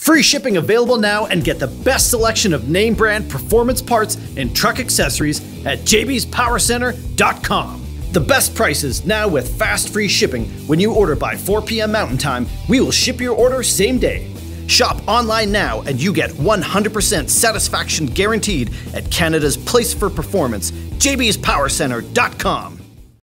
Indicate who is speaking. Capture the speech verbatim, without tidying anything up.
Speaker 1: Free shipping available now, and get the best selection of name brand performance parts and truck accessories at j b's power center dot com. The best prices now with fast free shipping. When you order by four p m Mountain Time, we will ship your order same day. Shop online now and you get one hundred percent satisfaction guaranteed at Canada's place for performance, j b's power center dot com.